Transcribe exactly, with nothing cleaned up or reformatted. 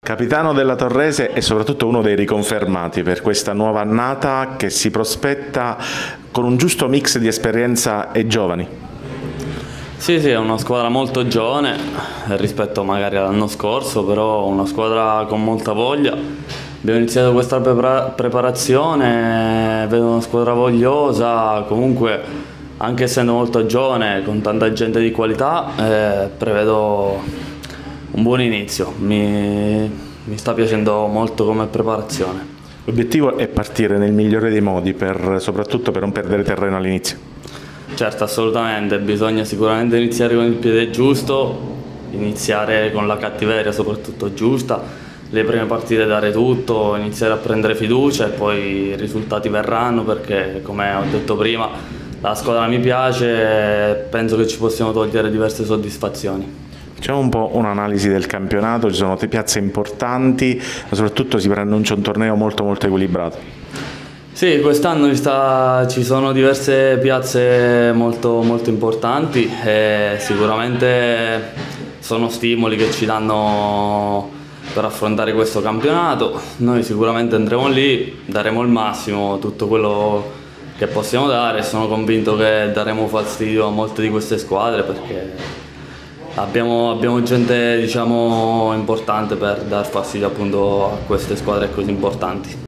Capitano della Torrese e soprattutto uno dei riconfermati per questa nuova annata che si prospetta con un giusto mix di esperienza e giovani. Sì, sì, è una squadra molto giovane rispetto magari all'anno scorso, però una squadra con molta voglia. Abbiamo iniziato questa prepara preparazione, vedo una squadra vogliosa, comunque anche essendo molto giovane, con tanta gente di qualità, eh, prevedo un buon inizio. Mi, mi sta piacendo molto come preparazione. L'obiettivo è partire nel migliore dei modi, per, soprattutto per non perdere terreno all'inizio. Certo, assolutamente, bisogna sicuramente iniziare con il piede giusto, iniziare con la cattiveria soprattutto giusta, le prime partite dare tutto, iniziare a prendere fiducia e poi i risultati verranno, perché come ho detto prima la squadra mi piace e penso che ci possiamo togliere diverse soddisfazioni. Facciamo un po' un'analisi del campionato, ci sono piazze importanti, ma soprattutto si preannuncia un torneo molto molto equilibrato. Sì, quest'anno ci sono diverse piazze molto, molto importanti e sicuramente sono stimoli che ci danno per affrontare questo campionato. Noi sicuramente andremo lì, daremo il massimo, tutto quello che possiamo dare, e sono convinto che daremo fastidio a molte di queste squadre perché Abbiamo, abbiamo gente, diciamo, importante per dar fastidio appunto a queste squadre così importanti.